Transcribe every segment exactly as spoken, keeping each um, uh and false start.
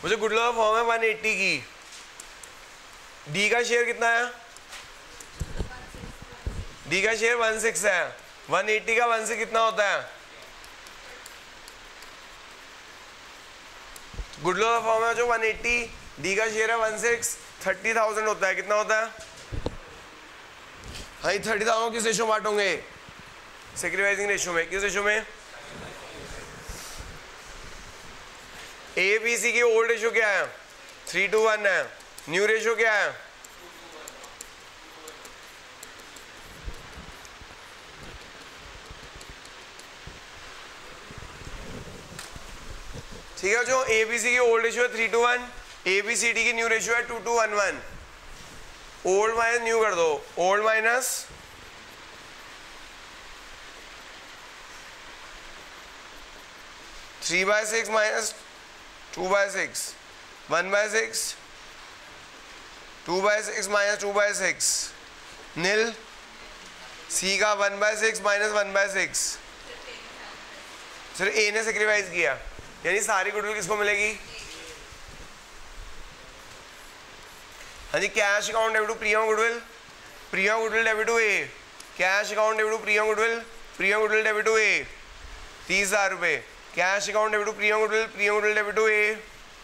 मुझे goodwill firm है one eighty की, डी का शेयर कितना है, डी का शेयर वन सिक्स है, वन एट्टी का वन से कितना होता है, गुड लॉ फॉर्म है जो वन एट्टी, डी का शेयर है वन सिक्स, थर्टी थाउजेंड होता है, कितना होता है, हाँ थर्टी थाउजेंड किस रेशो बांटोगे, सेक्रीफाइसिंग रेशो में, किस रेशो में, ए बी सी की ओल्ड रेशो क्या है, थ्री टू वन है, न्यू रेशो क्या है, ठीक है, जो ए बी सी की ओल्ड रेशियो है three two one, A B C D की न्यू रेशियो है two two one one, old minus new कर दो, old minus three by six minus two by six, one by six, two by six minus two by six, nil, C का one by six minus one by six, सिर्फ A ने sacrifice किया, यानी सारी goodwill किसको मिलेगी, हाँ जी, cash account debit to premium goodwill, premium goodwill debit to A, cash account debit to premium goodwill, premium goodwill debit to A, तीस हजार रुपये, cash account debit to premium goodwill, premium goodwill debit to A,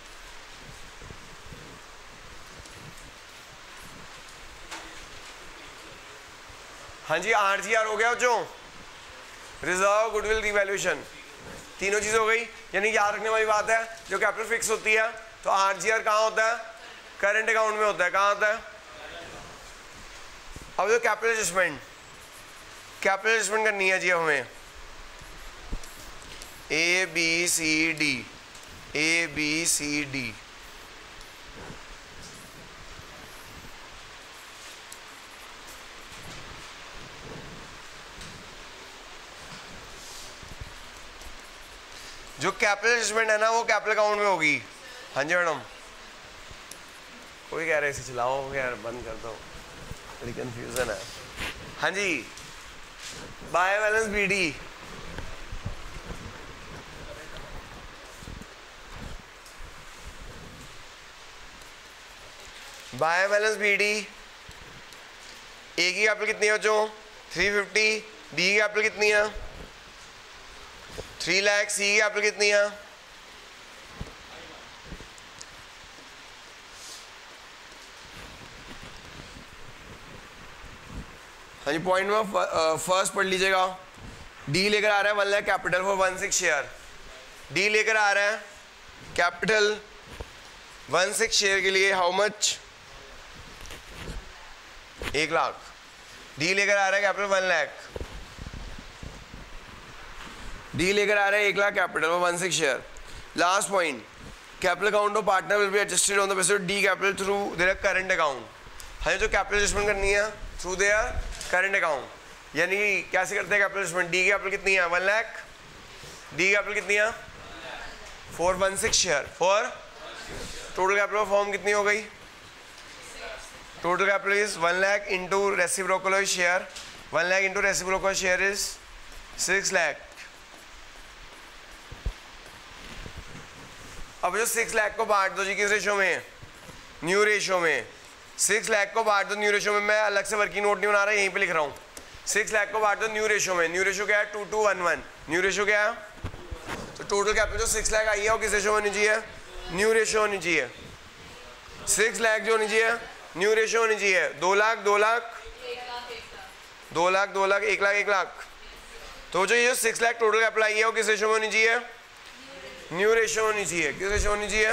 हाँ जी, R G are हो गया जो reserve goodwill revaluation, तीनों चीजें हो गई, यानी याद रखने वाली बात है, जो कैपिटल फिक्स होती है तो आरजीआर कहाँ होता है, करंट अकाउंट में होता है, कहाँ होता है, अब जो कैपिटल एडजस्टमेंट, कैपिटल एडजस्टमेंट करनी है जी हमें, A B C D, A B C D, जो कैपिटल एडजस्टमेंट है ना वो कैपिटल अकाउंट में होगी, हाँ जी मैडम, कोई कह रहे इसे चलाओ यार, बंद कर दो, बड़ी कंफ्यूजन है, हाँ जी, by balance BD, by balance BD, A की कैपिटल कितनी है बच्चों, थ्री फिफ्टी, डी की कैपिटल कितनी है, थ्री लाख, सी की कैपिटल कितनी है, हाँ जी, पॉइंट में फर्स्ट पढ़ लीजिएगा, डी लेकर आ रहा है one lakh capital for one six share, D लेकर आ रहा है कैपिटल वन सिक्स शेयर के लिए हाउ मच, एक लाख, डी लेकर आ रहा है कैपिटल वन लाख, डी लेकर आ रहा है एक lakh capital for one six share, last point, capital account of partner will be adjusted on the basis of D capital through their current account, हमें जो कैपिटल एडजस्टमेंट करनी है थ्रू देयर करंट अकाउंट, यानी कैसे करते हैं कैपिटल एडजस्टमेंट, डी की capital कितनी है वन लाख, डी की कैपिटल कितनी है for one six share, for total capital firm कितनी हो गई, total capital is one lakh into reciprocal share, one lakh into reciprocal share is six lakh, अब जो सिक्स लाख को बांट दो जी किस रेशो में, न्यू रेशो में, सिक्स लाख को बांट दो न्यू रेशो में, मैं अलग से वर्किंग नोट नहीं बना रहा, यहीं पे लिख रहा हूँ, सिक्स लाख को बांट दो न्यू रेशो में, न्यू रेशो क्या है two two one one, new ratio क्या है, तो टोटल कैपिटल जो सिक्स लाख आई है वो किस रेशो में होनी चाहिए, न्यू रेशो होनी चाहिए, सिक्स लाख जो होनी चाहिए न्यू रेशो होनी चाहिए, दो लाख दो लाख दो लाख दो लाख एक लाख एक लाख, तो जो ये सिक्स लाख टोटल कैपिटल आई है वो किस रेशो में होनी चाहिए, न्यू रेशो होनी चाहिए, किस रेशो होनी चाहिए,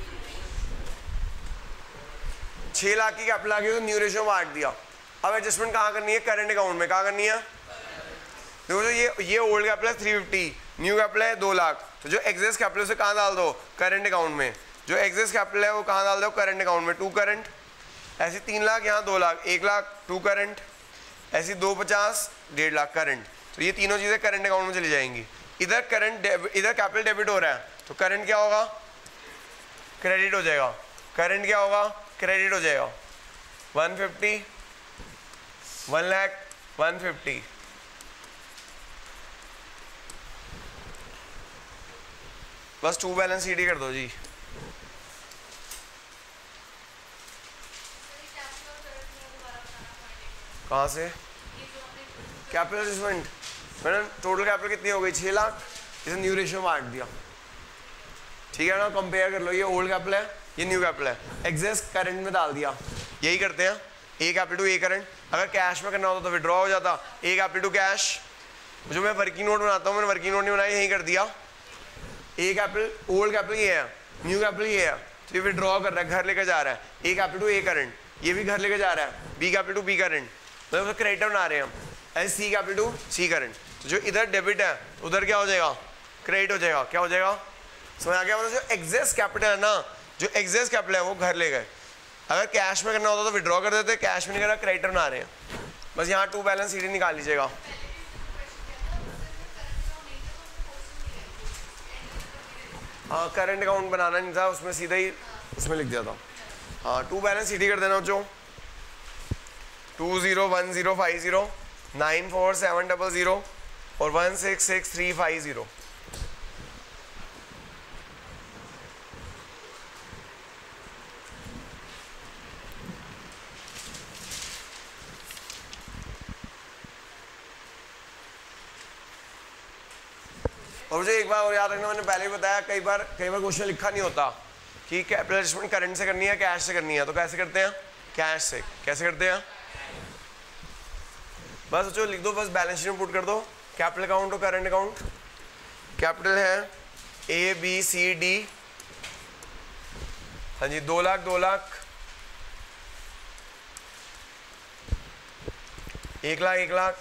छह लाख की कैपिटल आ गई तो न्यू रेशो बांट दिया, अब एडजस्टमेंट कहाँ करनी है, करंट अकाउंट में, कहाँ करनी है, देखो जो ये ये ओल्ड कैपिटल है थ्री फिफ्टी, न्यू कैपिटल है दो लाख, तो जो एक्सेस कैपिटल से कहाँ डाल दो, करंट अकाउंट में, जो एक्सेस कैपिटल है वो कहाँ डाल दो, करंट अकाउंट में, टू करंट, ऐसी तीन लाख यहाँ दो लाख, एक लाख टू करंट, ऐसी दो पचास डेढ़ लाख करंट, तो ये तीनों चीज़ें करंट अकाउंट में चली जाएंगी, इधर करंट इधर कैपिटल डेबिट हो रहा है तो करंट क्या होगा, क्रेडिट हो जाएगा, करंट क्या होगा, क्रेडिट हो जाएगा, one fifty, one lakh, one fifty, बस टू बैलेंस सी डी कर दो जी, कहाँ से? Capital adjustment. मैंने टोटल कैपिटल कितनी हो गई? छः लाख। इसे न्यू रेशियो में बांट दिया, ठीक है ना। कंपेयर कर लो, ये ओल्ड कैपिटल है, ये न्यू कैपिटल है, एक्सेस करंट में डाल दिया। यही करते हैं, A capital to A current. अगर कैश में करना होता तो विड्रॉ हो जाता, ए कैपिटल टू कैश। जो मैं वर्किंग नोट बनाता हूँ, मैंने वर्किंग नोट नहीं बनाया, यही कर दिया। ए कैपिटल ओल्ड कैपिटल ये है, न्यू कैपिटल ये है, तो ये विड्रॉ कर रहा है, घर लेकर जा रहा है। A capital to A current, ये भी घर लेकर जा रहा है। B capital to B current, मतलब क्रेडिटर बना रहे हैं हम। ऐसे C capital to C current, तो जो इधर डेबिट है उधर क्या हो जाएगा? क्रेडिट हो जाएगा। क्या हो जाएगा? समझ आ गया? मतलब जो एक्सेस कैपिटल है ना, जो एक्सेस कैपिटल है वो घर ले गए। अगर कैश में करना होता तो विड्रॉ कर देते, कैश में नहीं करा, क्रेडिटर बना रहे हैं। बस यहाँ टू बैलेंस सीडी निकाल लीजिएगा। हाँ, करंट अकाउंट बनाना नहीं था, उसमें सीधा ही उसमें लिख दिया था। हाँ, टू बैलेंस सीडी कर देना बच्चों। Two zero one zero five zero nine four seven double zero और one six six three five zero. और मुझे एक बार और याद रखना, मैंने पहले ही बताया, कई बार कई बार क्वेश्चन लिखा नहीं होता कि कैपिटल एडजस्टमेंट करंट से करनी है कैश से करनी है, तो कैसे करते हैं? कैश से। कैसे करते हैं? बस जो लिख दो, बस बैलेंस शीट में पुट कर दो, कैपिटल अकाउंट और करंट अकाउंट। कैपिटल है ए बी सी डी, हाँ जी, दो लाख दो लाख, एक लाख एक लाख।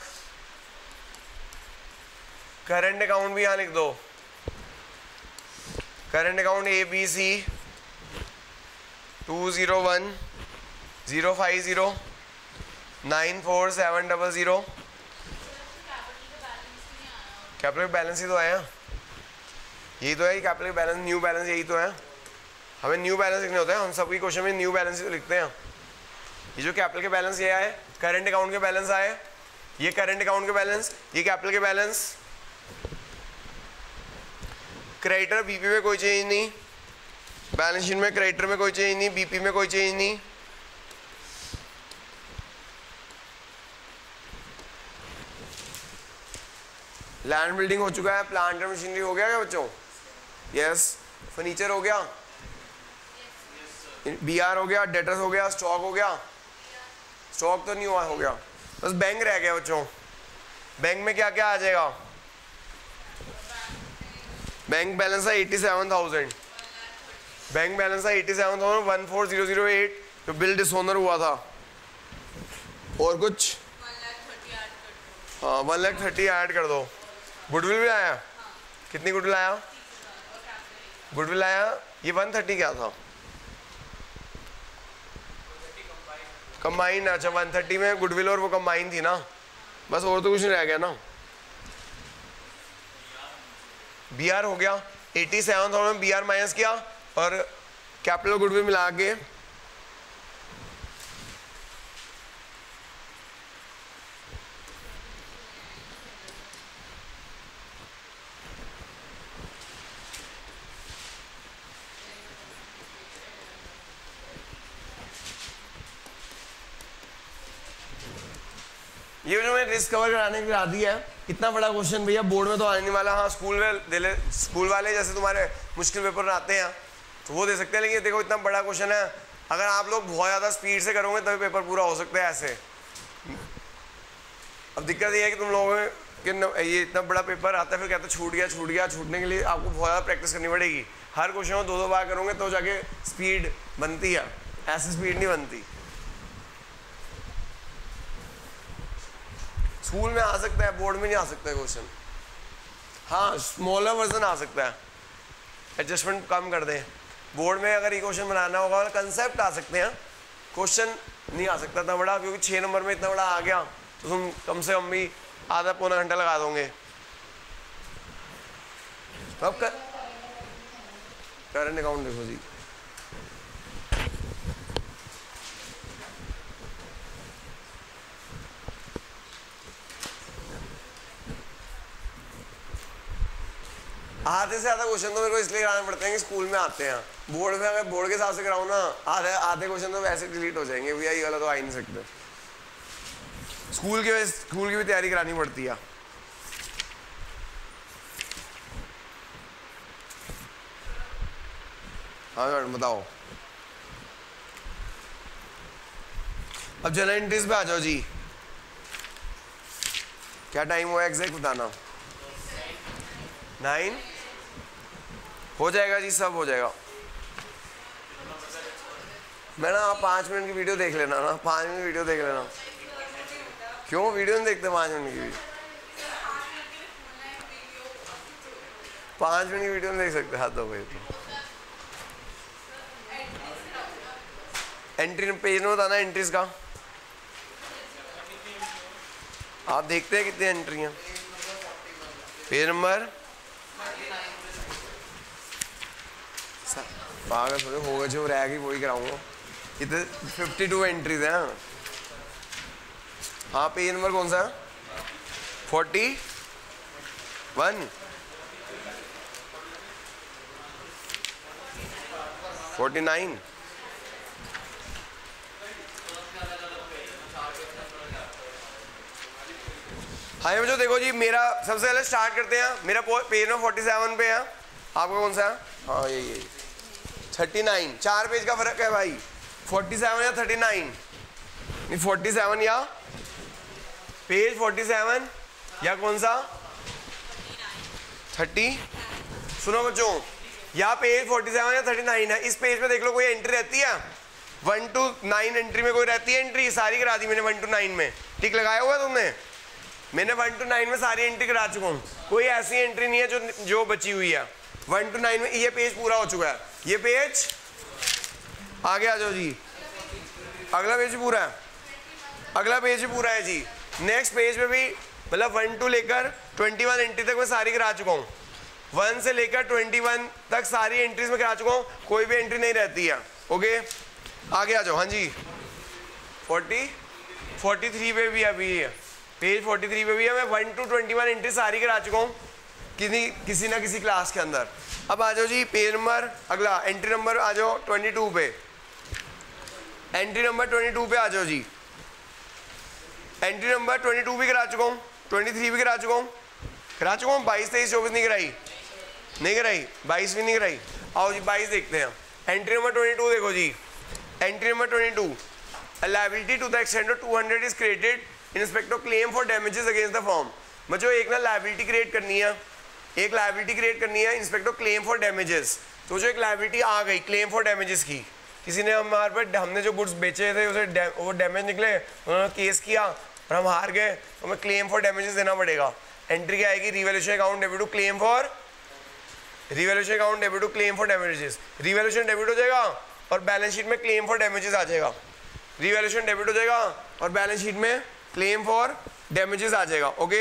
करंट अकाउंट भी यहाँ लिख दो, current account A B C two zero one zero five zero nine four seven double zero. Capital balance ही तो आया, यही तो है कैपिटल बैलेंस, न्यू बैलेंस यही तो है। हमें न्यू बैलेंस लिखने होते हैं, हम सबकी क्वेश्चन में न्यू बैलेंस ही तो लिखते हैं। ये जो कैपिटल के बैलेंस ये आए, करंट अकाउंट के बैलेंस आए, ये करंट अकाउंट के बैलेंस, ये कैपिटल के बैलेंस। क्रेडिटर बीपी में कोई चेंज नहीं, बैलेंस शीट में क्रेडिटर में कोई चेंज नहीं, बीपी में कोई चेंज नहीं। लैंड बिल्डिंग हो चुका है, प्लांट एंड मशीनरी हो गया क्या बच्चों? यस। फर्नीचर हो गया, बी आर हो गया, डेटर्स हो गया, स्टॉक हो गया। स्टॉक तो नहीं हुआ, हो गया। बस बैंक रह गया बच्चों। बैंक में क्या क्या आ जाएगा? बैंक बैलेंस है eighty seven thousand, bank balance है eighty seven thousand one four zero zero eight, जो बिल डिसऑनर हुआ था। और कुछ? हाँ, वन लाख थर्टी ऐड कर दो। गुडविल भी आया? कितनी गुडविल आया? गुडविल आया, ये वन थर्टी क्या था? कंबाइन। अच्छा, वन थर्टी में गुडविल और वो कंबाइन थी ना, बस और तो कुछ नहीं रह गया ना। बी आर हो गया, eighty seven thousand B R minus किया और कैपिटल गुडविल मिला के ये जो मैंने रिस्क कवर कराने के लिए आ दिया है। इतना बड़ा क्वेश्चन भैया बोर्ड में तो आने नहीं वाला। हाँ, स्कूल में दे ले, स्कूल वाले जैसे तुम्हारे मुश्किल पेपर आते हैं तो वो दे सकते हैं, लेकिन देखो इतना बड़ा क्वेश्चन है, अगर आप लोग बहुत ज़्यादा स्पीड से करोगे तभी पेपर पूरा हो सकता है ऐसे। अब दिक्कत ये है कि तुम लोगों के ये इतना बड़ा पेपर आता है, फिर कहते छूट गया छूट गया छूटने के लिए आपको बहुत ज़्यादा प्रैक्टिस करनी पड़ेगी। हर क्वेश्चन को दो दो बार करोगे तो जाके स्पीड बनती है, ऐसी स्पीड नहीं बनती। स्कूल में आ सकता है, बोर्ड में नहीं आ सकता है क्वेश्चन। हाँ, स्मॉलर वर्जन आ सकता है, एडजस्टमेंट कम कर दें। बोर्ड में अगर ये क्वेश्चन बनाना होगा, कंसेप्ट आ सकते हैं, क्वेश्चन नहीं आ सकता इतना बड़ा, क्योंकि छः नंबर में इतना बड़ा आ गया तो तुम कम से कम भी आधा पौना घंटा लगा दोगे। तो अब कर करंट अकाउंट देखो जी, आधे से ज़्यादा क्वेश्चन तो मेरे को इसलिए कराने पड़ते हैं कि स्कूल में आते हैं। बोर्ड में अगर बोर्ड के हिसाब से कराऊँ ना, आधे आधे क्वेश्चन तो वैसे डिलीट हो जाएंगे, भैया ये वाला तो आ ही नहीं सकते। स्कूल की वजह स्कूल की भी तैयारी करानी पड़ती है। हाँ मैडम बताओ। अब जनरल एंट्रीज पे आ जाओ जी। क्या टाइम हुआ एग्जैक्ट बताना। नाइन हो जाएगा जी, सब हो जाएगा। मैं ना आप पाँच मिनट की वीडियो देख लेना ना, पाँच मिनट की वीडियो देख लेना। क्यों वीडियो नहीं देखते पाँच मिनट की वीडियो? पाँच मिनट की वीडियो नहीं देख सकते? हाथ दो भाई। एंट्री पेज में बताना एंट्रीज का। आप देखते हैं कितनी एंट्री हैं? पेज नंबर पागल थोड़े हो गए, जो रह गई वही कराऊंगा। इतने फिफ्टी टू एंट्रीज हैं। हाँ पेज नंबर कौन सा है? Forty one forty nine. हाँ मुझे देखो जी, मेरा सबसे पहले स्टार्ट करते हैं। मेरा पेज नंबर फोर्टी सेवन पे है। आपका कौन सा है? हाँ यही यही थर्टी नाइन। चार पेज का फर्क है भाई, फोर्टी सेवन या थर्टी नाइन। नहीं फोर्टी सेवन या पेज फोर्टी सेवन या कौन सा थर्टी। सुनो बच्चों, या पेज फोर्टी सेवन या थर्टी नाइन है। इस पेज में देख लो कोई एंट्री रहती है? वन टू नाइन एंट्री में कोई रहती है एंट्री? सारी करा दी मैंने वन टू नाइन में। टिक लगाया हुआ तुमने? मैंने वन टू नाइन में सारी एंट्री करा चुका हूँ। कोई ऐसी एंट्री नहीं है जो जो बची हुई है। वन टू नाइन में ये पेज पूरा हो चुका है। ये पेज आगे आ जाओ जी। अगला पेज पूरा है, अगला पेज भी पूरा है जी। नेक्स्ट पेज में भी मतलब वन टू लेकर ट्वेंटी वन एंट्री तक मैं सारी करा चुका हूँ। वन से लेकर ट्वेंटी वन तक सारी एंट्रीज में करा चुका हूँ, कोई भी एंट्री नहीं रहती है। ओके आगे आ जाओ। हाँ जी फोर्टी फोर्टी थ्री पे भी अभी है, पेज फोर्टी थ्री पे भी है। मैं one two twenty one entry सारी करा चुका हूँ किसी किसी ना किसी क्लास के अंदर। अब आ जाओ जी पेज नंबर, अगला एंट्री नंबर आ जाओ ट्वेंटी टू पे। एंट्री नंबर ट्वेंटी टू पे आ जाओ जी। एंट्री नंबर ट्वेंटी टू भी करा चुका हूँ, ट्वेंटी थ्री भी करा चुका हूँ, करा चुका हूँ। बाईस तेईस चौबीस नहीं कराई, नहीं कराई, बाईस भी नहीं कराई। आओ जी बाईस देखते हैं। एंट्री नंबर ट्वेंटी टू देखो जी। Entry number twenty two, a liability to the extent of two hundred is created in respect of claim for damages against the firm। बच्चों एक ना liability create करनी है, एक liability create करनी है in respect of claim for damages। तो जो एक liability आ गई claim for damages की, किसी ने हमारे पर, हमने जो गुड्स बेचे थे उसे वो डैमेज निकले, उन्होंने केस किया और हम हार गए, तो हमें क्लेम फॉर डैमेजेस देना पड़ेगा। एंट्री क्या आएगी? Revaluation account debit to claim for, revaluation account debit to claim for damages. Revaluation debit हो जाएगा और बैलेंस शीट में क्लेम फॉर डैमेजेस आ जाएगा। रिवैल्यूएशन डेबिट हो जाएगा और बैलेंस शीट में क्लेम फॉर डैमेजेस आ जाएगा। Okay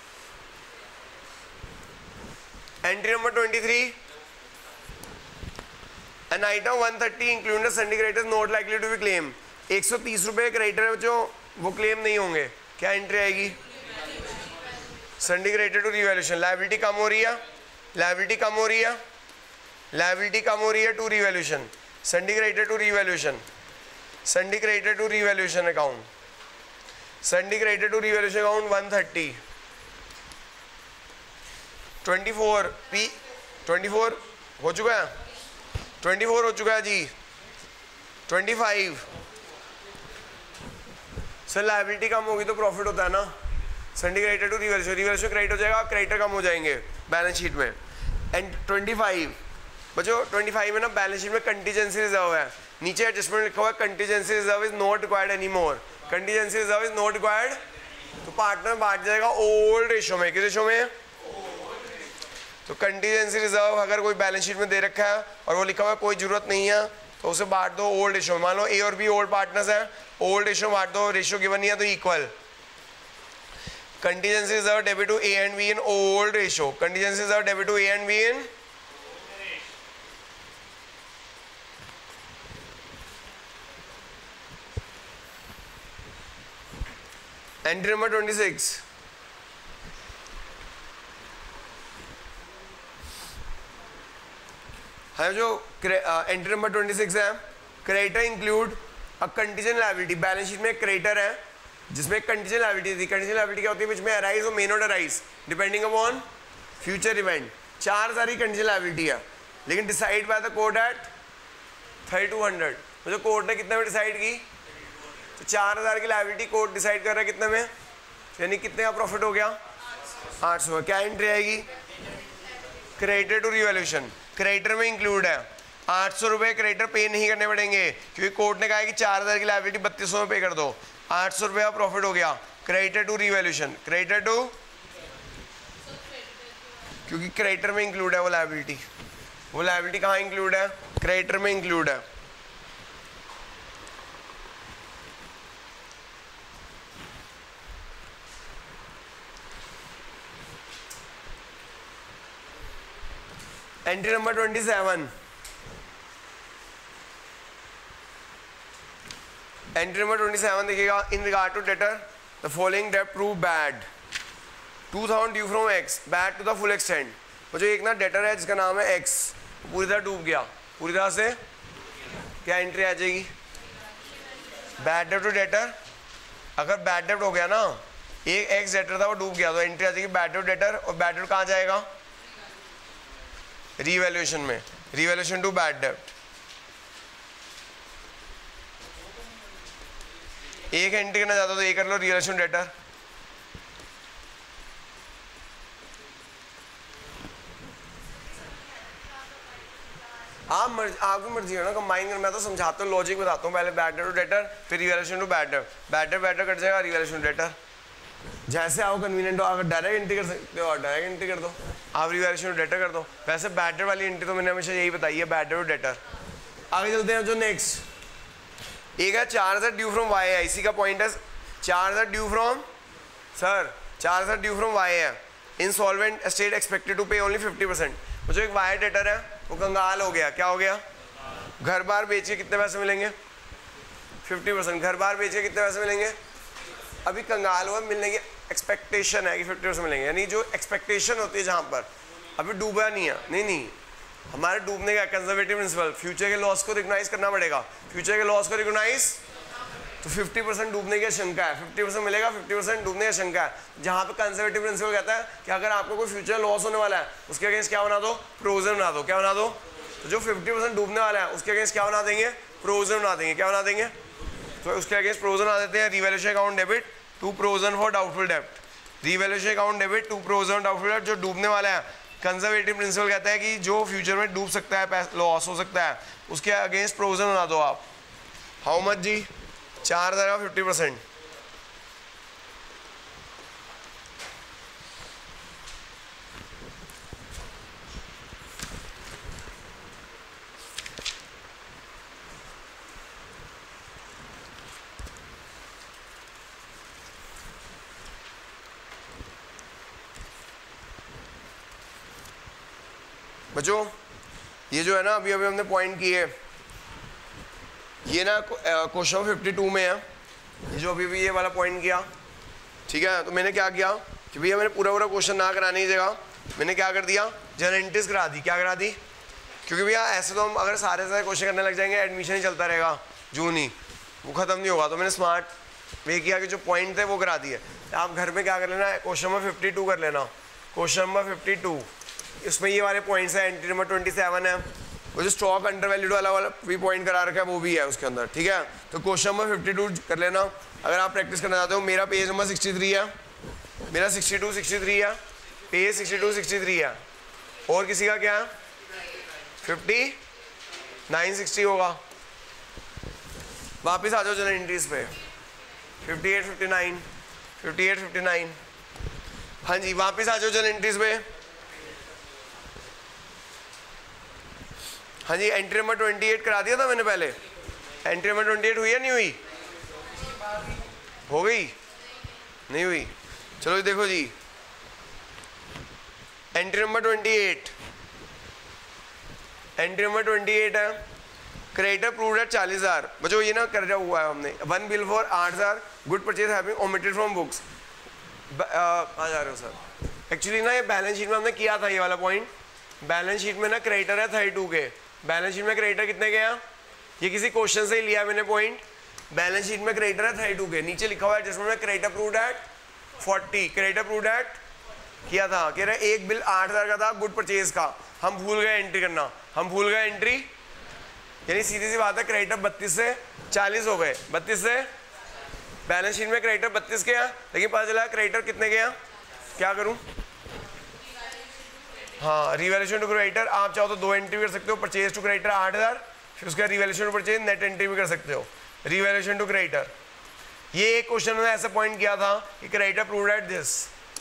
entry number twenty three, an item one thirty including sundry creditors not likely to be claim. एक सौ तीस रुपये क्रेडिटर है जो वो क्लेम नहीं होंगे। क्या एंट्री आएगी? Sundry creditor to revaluation. Liability कम हो रही है, लायबिलिटी कम हो रही है, लायबिलिटी कम हो रही है to revaluation. Sundry creditor to revaluation, sundry creditor to revaluation account, sundry creditor to revaluation account one thirty, twenty four P twenty four हो चुका है, ट्वेंटी फोर हो चुका है जी, ट्वेंटी फाइव। सर लायबिलिटी कम होगी तो प्रॉफिट होता है ना। Sundry creditor to revaluation, revaluation credit हो जाएगा, क्रेडिटर कम हो जाएंगे बैलेंस शीट में। एंड ट्वेंटी फाइव बच्चों, ट्वेंटी फाइव में ना बैलेंस शीट में कंटीजेंसी रिजर्व है, नीचे एडजस्टमेंट लिखा हुआ है contingency reserve is not required any more. Contingency reserve is not required, तो पार्टनर बांट जाएगा ओल्ड रेशो में। किस रेशो में? तो कंटीजेंसी रिजर्व अगर कोई बैलेंस शीट में दे रखा है और वो लिखा हुआ है कोई जरूरत नहीं है तो उसे बांट दो ओल्ड रेशो में। मान लो ए और बी ओल्ड पार्टनर्स है, ओल्ड रेशो बांट दो, रेशो गिवन नहीं है तो equal. Contingency reserve debit to A and B in old ratio, contingency reserve debit to A and B in entry number twenty six. है जो entry number twenty six है, creditor include a contingent liability. बैलेंस sheet में creditor है जिसमें contingent liability थी। Contingent liability क्या होती है, विच में अराइज और मे not arise depending upon future event. चार सारी कंटीजेंट लायबिलिटी है, लेकिन decide by the court at thirty two hundred. तो जो कोर्ट ने कितने में डिसाइड की, तो चार हज़ार की लायबिलिटी कोर्ट डिसाइड कर रहा है कितने में, यानी कितने का प्रॉफिट हो गया, आठ सौ। क्या एंट्री आएगी, क्रेडिटर टू रिवैल्यूएशन। क्रेडिटर में इंक्लूड है आठ सौ रुपये, क्रेडिटर पे नहीं करने पड़ेंगे क्योंकि कोर्ट ने कहा है कि चार हज़ार की लायबिलिटी बत्तीस सौ में पे कर दो। आठ सौ रुपये का प्रॉफिट हो गया, creditor to revaluation. Creditor to, क्योंकि क्रेडिटर में इंक्लूड है वो लायबिलिटी, वो लायबिलिटी कहाँ इंक्लूड है, क्रेडिटर में इंक्लूड है। Entry number twenty seven, entry number twenty seven देखिएगा, in regard to debtor the following debt prove bad, two thousand due from X, bad to the full extent. वो जो एक ना debtor है जिसका नाम है एक्स, पूरी तरह डूब गया, पूरी तरह से क्या एंट्री आ जाएगी, बैड डेट टू डेटर। अगर बैड डेट हो गया ना, एक एक्स डेटर था वो डूब गया, तो एंट्री आ जाएगी बैड डेट डेटर। और बैड डेट कहाँ जाएगा, रिवैल्यूएशन में, रिवैल्यूएशन टू बैड डेट। एक एंट्री करना चाहता तो ये कर लो, रिवैल्यूएशन डेटर। आप मर्जी, आपकी मर्जी है ना कंबाइन कर, मैं तो समझाता हूँ, लॉजिक बताता हूँ। पहले बैड डेट टू डेटर, फिर revaluation to bad debt. Bad debt bad debt cut जाएगा, रिवैल्यूएशन डेटर। जैसे आपको कन्वीनियंट हो, अगर डायरेक्ट एंट्री कर सकते हो डायरेक्ट एंट्री कर दो, आप रिवैल्यूएशन टू डेटर कर दो। वैसे बैड डेट वाली एंट्री तो मैंने हमेशा यही बताई है, बैड डेट टू डेटर। आगे चलते हैं जो नेक्स्ट एक है, चार हज़ार ड्यू फ्रॉम वाई है। इसी का पॉइंट है, चार हज़ार ड्यू फ्रॉम सर, चार हज़ार ड्यू फ्रॉम वाई है। Insolvent estate expected to pay only fifty percent. वो जो एक वाई डेटर है वो कंगाल हो गया, क्या हो गया, घर बार बेच के कितने पैसे मिलेंगे, फिफ्टी परसेंट। घर बार बेच के कितने पैसे मिलेंगे, अभी कंगाल हुआ, मिलने की एक्सपेक्टेशन है कि फिफ्टी परसेंट मिलेंगे, यानी जो एक्सपेक्टेशन होती है जहाँ पर अभी डूबा नहीं है। नहीं नहीं, हमारे डूबने का कंजर्वेटिव प्रिंसिपल, फ्यूचर के लॉस को रिकॉग्नाइज करना पड़ेगा। फ्यूचर के लॉस को रिकॉग्नाइज, तो फिफ्टी परसेंट डूबने की आशंका है, फिफ्टी परसेंट मिलेगा, फिफ्टी परसेंट डूबने की आशंका है। जहाँ पे कंजर्वेटिव प्रिंसिपल कहता है कि अगर आपको कोई फ्यूचर लॉस होने वाला है, उसके अगेंस्ट क्या बना दो, प्रोविजन बना दो। क्या बना दो, तो जो फिफ्टी परसेंट डूबने वाला है उसके अगेंस्ट क्या बना देंगे, प्रोविजन बना देंगे। क्या बना देंगे, तो उसके अगेंस्ट प्रोविजन बना देते हैं, revaluation account debit to provision for doubtful डेब्ट। Revaluation account debit to provision doubtful डेब्ट, जो डूबने वाला है, कंजर्वेटिव प्रिंसिपल कहता है कि जो फ्यूचर में डूब सकता है, लॉस हो सकता है, उसके अगेंस्ट प्रोविजन बना दो आप। हाउ मच जी, चार हज़ार का फिफ्टी परसेंट। बच्चों ये जो है ना, अभी अभी हमने पॉइंट किए, ये ना क्वेश्चन फिफ्टी टू में है, ये जो अभी भी ये वाला पॉइंट किया, ठीक है। तो मैंने क्या किया कि भैया मैंने पूरा पूरा क्वेश्चन ना कराने की जगह मैंने क्या कर दिया, जनरल एंट्रीज करा दी। क्या करा दी, क्योंकि भैया ऐसे तो हम अगर सारे सारे क्वेश्चन करने लग जाएंगे, एडमिशन ही चलता रहेगा, जून ही वो ख़त्म नहीं होगा। तो मैंने स्मार्ट वे किया कि जो पॉइंट थे वो करा दिए। आप घर में क्या कर लेना, क्वेश्चन नंबर फिफ्टी टू कर लेना। क्वेश्चन नंबर फिफ्टी टू, इसमें ये वाले पॉइंट्स हैं। एंट्री नंबर ट्वेंटी सेवन है, वो जो स्टॉक अंडर वैल्यूड वाला वाला भी पॉइंट करा रखा है वो भी है उसके अंदर, ठीक है। तो क्वेश्चन नंबर फिफ्टी टू कर लेना अगर आप प्रैक्टिस करना चाहते हो। मेरा पेज नंबर सिक्सटी थ्री है, मेरा सिक्सटी टू सिक्सटी थ्री है, page sixty two sixty three है। और किसी का क्या है, फिफ्टी नाइन सिक्सटी होगा। वापस आ जाओ जनरल एंट्रीज पे, fifty eight fifty nine fifty eight fifty nine. हाँ जी, वापस आ जाओ जनरल एंट्रीज पे। हाँ जी, एंट्री नंबर ट्वेंटी एट करा दिया था मैंने पहले। एंट्री नंबर ट्वेंटी एट हुई है नहीं हुई, हो गई नहीं हुई। चलो देखो जी, entry number twenty eight, entry number twenty eight है, क्रेडिटर प्रूव्ड एट चालीस हज़ार। बच्चों ये ना कर रहा हुआ है हमने, वन बिल फॉर आठ हज़ार, good purchase having omitted from books. आ जा रहे हो सर, एक्चुअली ना ये बैलेंस शीट में हमने किया था ये वाला पॉइंट। बैलेंस शीट में ना क्रेडिटर है थर्टी टू के, बैलेंस शीट में क्रेडिटर कितने के हैं, ये किसी क्वेश्चन से ही लिया मैंने पॉइंट। बैलेंस शीट में क्रेडिटर है थर्टी टू के, नीचे लिखा हुआ है एडजस्टमेंट में creditor approved at forty, creditor approved at किया था, कह रहे एक बिल आठ हज़ार का था गुड परचेज का, हम भूल गए एंट्री करना, हम भूल गए एंट्री, यानी सीधी सी बात है क्रेडिटर बत्तीस से चालीस हो गए, बत्तीस से बैलेंस शीट में क्रेडिटर बत्तीस के हैं, लेकिन पता चला क्रेडिटर कितने के हैं, क्या करूं, हाँ रिवैल्यूएशन टू क्रेडिटर, आप चाहो तो दो एंट्री कर सकते हो, परचेज टू क्रेडिटर आठ हज़ार, फिर उसका revaluation to purchase net entry भी कर सकते हो, रिवैल्यूएशन टू क्रेडिटर। ये एक क्वेश्चन में ऐसा पॉइंट किया था कि creditor approved at this,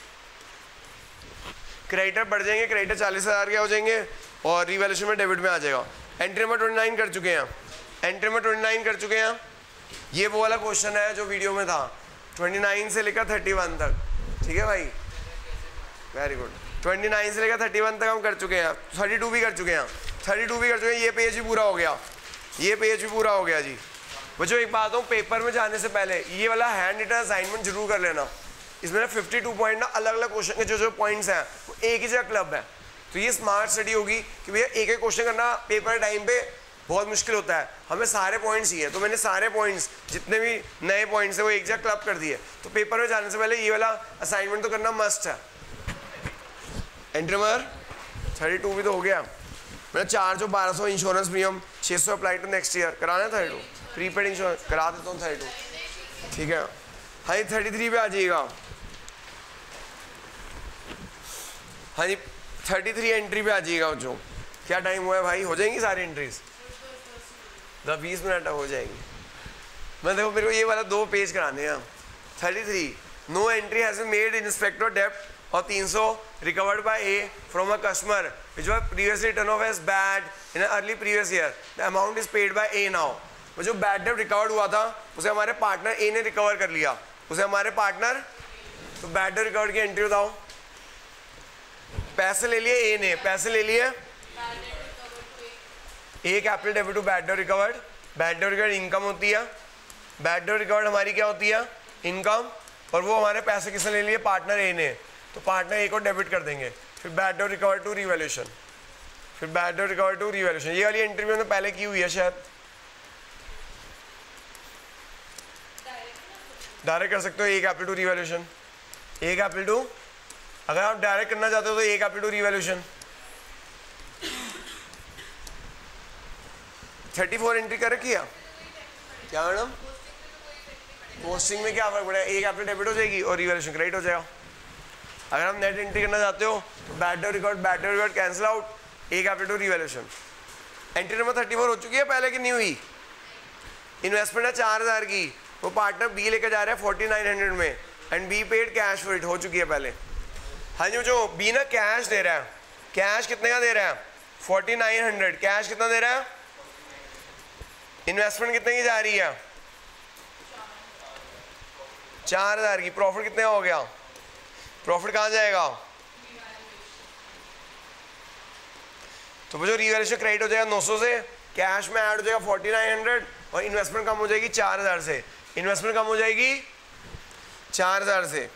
creditor बढ़ जाएंगे, क्रेडिटर चालीस हज़ार के हो जाएंगे और रिवैल्यूएशन में डेबिट में आ जाएगा। एंट्री नंबर ट्वेंटी नाइन कर चुके हैं, एंट्री नंबर ट्वेंटी नाइन कर चुके हैं, ये वो वाला क्वेश्चन है जो वीडियो में था, ट्वेंटी नाइन से लेकर थर्टी वन तक, ठीक है भाई, वेरी गुड, ट्वेंटी नाइन से लेकर थर्टी वन तक हम कर चुके हैं, थर्टी टू भी कर चुके हैं, थर्टी टू भी कर चुके हैं, ये पेज भी पूरा हो गया, ये पेज भी पूरा हो गया जी। बच्चों एक बात हो, पेपर में जाने से पहले ये वाला हैंड रिटन असाइनमेंट जरूर कर लेना, इसमें ना फिफ्टी टू पॉइंट ना अलग अलग क्वेश्चन के जो जो पॉइंट्स हैं वो एक ही जगह क्लब है, तो ये स्मार्ट स्टडी होगी कि भैया एक एक क्वेश्चन करना पेपर टाइम पे बहुत मुश्किल होता है, हमें सारे पॉइंट्स ही है, तो मैंने सारे पॉइंट्स जितने भी नए पॉइंट्स है वो एक जगह क्लब कर दिए, तो पेपर में जाने से पहले ये वाला असाइनमेंट तो करना मस्ट है। एंट्री नंबर थर्टी टू भी तो हो गया, मेरा चार सौ बारह सौ इंश्योरेंस प्रीमियम छः सौ अप्लाई टू नेक्स्ट ईयर कराना है, थर्टी टू प्रीपेड इंश्योरेंस करा देता हूँ थर्टी टू, ठीक है। हाँ जी थर्टी थ्री पे आ जाइएगा, हाँ जी थर्टी थ्री एंट्री पे आ जाइएगा, जो क्या टाइम हुआ है भाई, हो जाएंगी सारी एंट्रीज, दस बीस मिनट हो जाएंगी। मैं देखो मेरे को ये वाला दो पेज कराने हैं, thirty three no entry has been made in respect of डेब्ट और तीन सौ recovered by A from a customer which was previously turn off as bad in early previous year, the amount is paid by A now. वो जो bad डेब्ट recovered हुआ था उसे हमारे पार्टनर ए ने रिकवर कर लिया, उसे हमारे पार्टनर, तो बैड डेब्ट रिकवर्ड की एंट्री बताओ, पैसे ले लिए ए ने, पैसे ले लिए, A capital debit to bad डेब्ट रिकवर्ड, बैड डेब्ट रिकवर्ड इनकम होती है, बैड डेब्ट रिकवर्ड हमारी क्या होती है, इनकम, और वो हमारे पैसे किसने ले लिए, पार्टनर ए ने, तो पार्टनर ए को डेबिट कर देंगे, फिर बैड डेब्ट रिकवर्ड टू रिवैल्यूएशन, फिर बैड डेब्ट रिकवर्ड टू रिवैल्यूएशन। ये वाली एंट्री मैंने पहले की हुई है शायद, डायरेक्ट कर सकते हो, A capital to revaluation, A capital to, अगर आप डायरेक्ट करना चाहते हो तो A capital to revaluation. Thirty four entry कर रखी है क्या मैडम, पोस्टिंग में क्या फर्क पड़ेगा, ए कैपिटल डेबिट हो जाएगी और रिवैल्यूएशन क्रेडिट हो जाएगा। अगर आप नेट एंट्री करना चाहते हो तो बैड डेब्ट रिकॉर्ड, बैड डेब्ट record cancel out, A capital to revaluation. Entry number thirty four हो चुकी है पहले की नहीं हुई, इन्वेस्टमेंट है चार हज़ार की, वो पार्टनर बी लेकर जा रहा है फोर्टी नाइन हंड्रेड में and B paid cash for it, हो चुकी है पहले। हाँ जी जो बी ना कैश दे रहा है, कैश कितने का दे रहा है, फोर्टी नाइन हंड्रेड, कैश कितना दे रहा है, इन्वेस्टमेंट कितने की जा रही है, चार हजार की, प्रॉफिट कितने का हो गया, प्रॉफिट कहाँ जाएगा, तो जो रिवैल्यूएशन क्रेडिट हो जाएगा नौ सौ से, कैश में ऐड हो जाएगा फोर्टी नाइन हंड्रेड और इन्वेस्टमेंट कम हो जाएगी चार हज़ार से, इन्वेस्टमेंट कम हो जाएगी चार हज़ार से।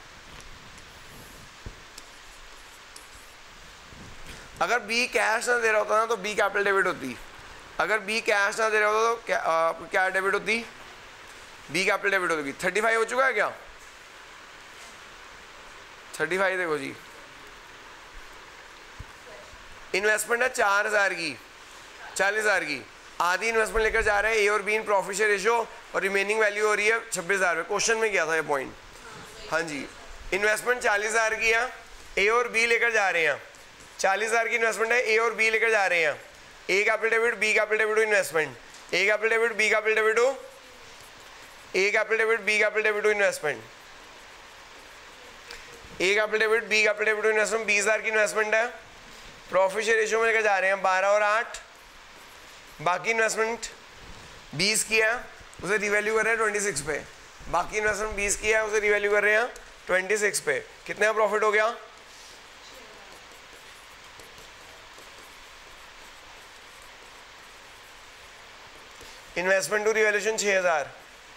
अगर बी कैश ना दे रहा होता ना तो बी कैपिटल डेबिट होती, अगर बी कैश ना दे रहा होता तो क्या, आ, क्या डेबिट होती, बी कैपिटल डेबिट होगी। थर्टी फाइव हो चुका है क्या, थर्टी फाइव देखो जी, इन्वेस्टमेंट है चार हजार की, चालीस हजार की, आधी इन्वेस्टमेंट लेकर जा रहे हैं ए और B in profit share ratio और रिमेनिंग वैल्यू हो रही है छब्बीस हजार में, क्वेश्चन में किया था ये पॉइंट। हाँ जी इन्वेस्टमेंट चालीस हजार की है, ए और बी लेकर जा रहे हैं, चालीस हजार की इन्वेस्टमेंट है, ए और बी लेकर जा रहे हैं, A capital debit B capital debit to investment, A capital debit B capital debit to, A capital debit B capital debit to investment, A capital debit B capital debit to investment, बीस हजार की investment है, profit share ratio में लेकर जा रहे हैं बारह और आठ, बाकी इन्वेस्टमेंट बीस की है उसे रिवैल्यू कर रहे हैं ट्वेंटी सिक्स पे, बाकी इन्वेस्टमेंट बीस की है उसे रिवैल्यू कर रहे हैं ट्वेंटी सिक्स पे, कितने का प्रॉफिट हो गया, इन्वेस्टमेंट टू रिवैल्यूएशन छः हज़ार,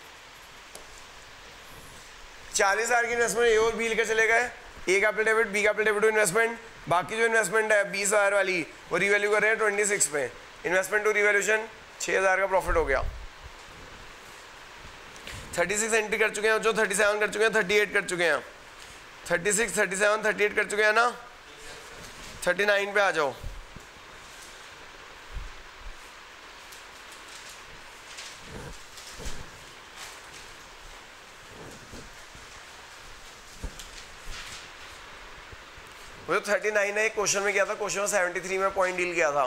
चालीस हज़ार की इन्वेस्टमेंट ए और बी लेकर चले गए, A capital debit B capital debit to investment, बाकी जो इन्वेस्टमेंट है बीस हज़ार वाली वो रिवैल्यू कर रहे हैं ट्वेंटी सिक्स पे, इन्वेस्टमेंट टू रिवैल्यूएशन छः हज़ार का प्रॉफिट हो गया। थर्टी सिक्स एंट्री कर चुके हैं जो, थर्टी सेवन कर चुके हैं, थर्टी एट कर चुके हैं, thirty six, thirty seven, thirty eight कर चुके हैं ना। थर्टी नाइन पे आ जाओ। वो जो थर्टी नाइन है एक क्वेश्चन में किया था, क्वेश्चन में सेवेंटी थ्री में पॉइंट डील किया था।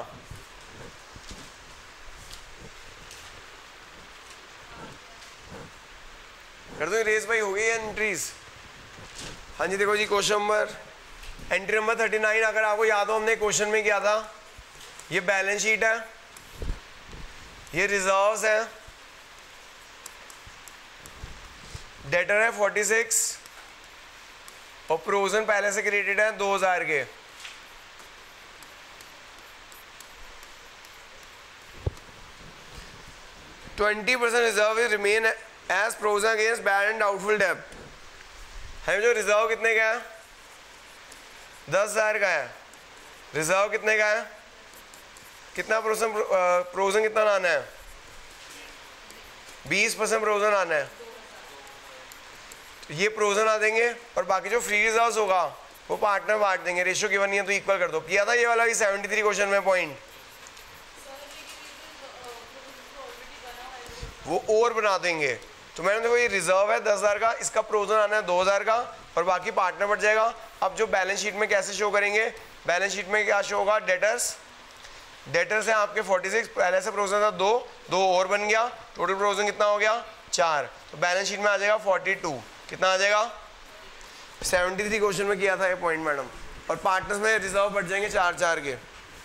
कर दो रेस भाई, हो गई है एंट्रीज। हाँ जी देखो जी question number entry number thirty nine, अगर आपको याद हो हमने क्वेश्चन में किया था, ये बैलेंस शीट है, ये रिजर्व्स है, डेटर है फोर्टी सिक्स और प्रोविजन पहले से क्रिएटेड है दो हज़ार के। Twenty percent reserve remain as provision against bad and doubtful डेब्ट। है जो रिजर्व कितने का है? दस हजार का है। रिजर्व कितने का है? कितना परसेंट प्रोविजन कितना लाना है? बीस परसेंट प्रोविजन आना है। ये प्रोविजन आ देंगे और बाकी जो फ्री रिजर्व्स होगा वो पार्टनर बांट देंगे। रेशियो गिवन नहीं है तो इक्वल कर दो। किया था ये वाला भी सेवेंटी थ्री क्वेश्चन में पॉइंट, वो और बना देंगे। तो मैंने देखो ये रिजर्व है दस हजार का, इसका प्रोविजन आना है दो हजार का और बाकी पार्टनर बढ़ जाएगा। अब जो बैलेंस शीट में कैसे शो करेंगे, बैलेंस शीट में क्या शो होगा? डेटर्स, डेटर्स है आपके फोर्टी सिक्स, पहले से प्रोविजन था दो, दो और बन गया, टोटल प्रोविजन कितना हो गया? चार। तो बैलेंस शीट में आ जाएगा फोर्टी टू। कितना आ जाएगा? सेवेंटी थ्री क्वेश्चन में किया था ये पॉइंट मैडम। और पार्टनर्स में रिजर्व बढ़ जाएंगे चार चार के।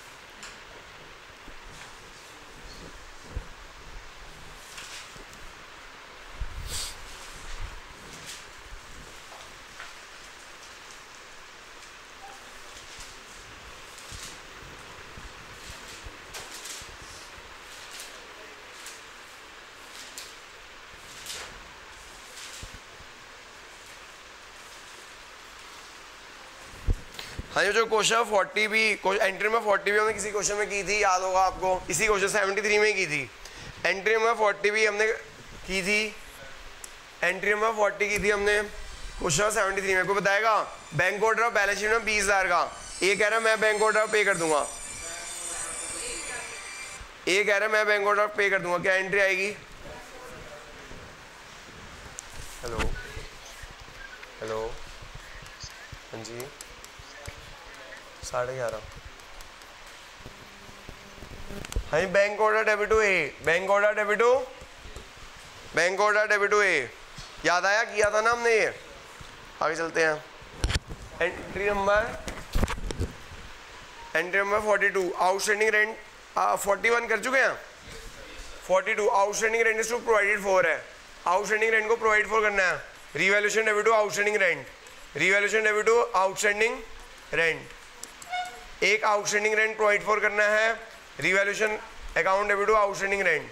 हाँ ये जो क्वेश्चन फोर्टी भी एंट्री में फोर्टी भी हमने किसी क्वेश्चन में की थी, याद होगा आपको, इसी क्वेश्चन सेवेंटी थ्री में की थी। एंट्री में फोर्टी भी हमने की थी, एंट्री में फोर्टी की थी हमने क्वेश्चन सेवेंटी थ्री में। को बताएगा बैंक ऑर्डर बैलेंस शीट में बीस हजार का, ये कह रहा है मैं बैंक ऑर्डर पे कर दूंगा, ये कह रहा है मैं बैंक ऑर्डर पे कर दूंगा, क्या एंट्री आएगी? हेलो हेलो हाँ जी साढ़े ग्यारह। हाँ जी bank order debit to A, bank order debit to, bank order debit to A, याद आया? किया था ना हमने ये। आगे चलते हैं। Entry number entry number forty two, outstanding rent forty one कर चुके हैं। Forty two outstanding rent is to provided for है, आउटस्टैंडिंग रेंट को प्रोवाइड फॉर करना है। Revaluation debit to outstanding rent, revaluation debit to outstanding rent, एक outstanding rent provide for करना है, revaluation account debit to outstanding rent.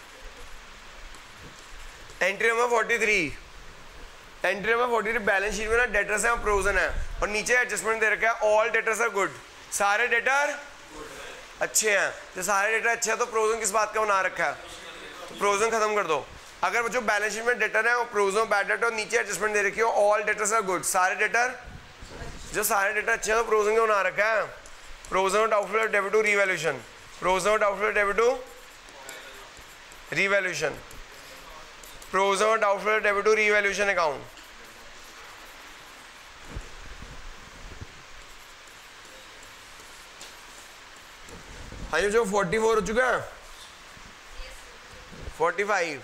Entry number forty three, entry number forty three balance sheet में ना debtors है और provision है और नीचे एडजस्टमेंट दे रखा है ऑल डेटर्स आर गुड, सारे डेटर अच्छे हैं। तो सारे डेटर अच्छे हैं तो प्रोविजन किस बात का बना रखा है? तो प्रोविजन खत्म कर दो। अगर जो बैलेंस शीट में डेटर है और प्रोविजन बैड डेटर, नीचे एडजस्टमेंट दे रखी है ऑल डेटर्स आर गुड, सारे डेटर, जो सारे डेटर अच्छे हैं तो प्रोविजन क्यों बना रखा है? Provision of doubtful debit to revaluation, provision of doubtful debit to revaluation, provision of doubtful debit to revaluation account. हाँ ये जो फोर्टी फोर हो चुका है, फोर्टी फाइव।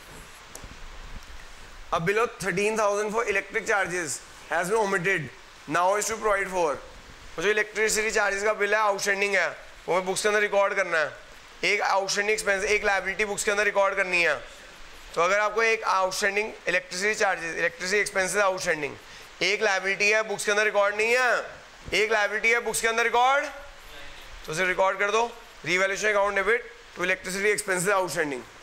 अब below thirteen thousand for electric charges has been omitted, now is to provide for. जो electricity charges का bill है आउटस्टैंडिंग है, वो हमें बुक्स के अंदर रिकॉर्ड करना है। एक आउटस्टैंडिंग एक्सपेंस, एक लायबिलिटी बुक्स के अंदर रिकॉर्ड करनी है। तो अगर आपको एक outstanding electricity charges, electricity expenses outstanding, एक लायबिलिटी है बुक्स के अंदर रिकॉर्ड नहीं है, एक लायबिलिटी है बुक्स के अंदर रिकॉर्ड, तो उसे रिकॉर्ड कर दो। Revaluation account debit to electricity expenses outstanding.